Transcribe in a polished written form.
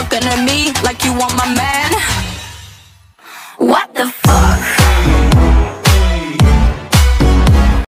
looking at me like you want my man.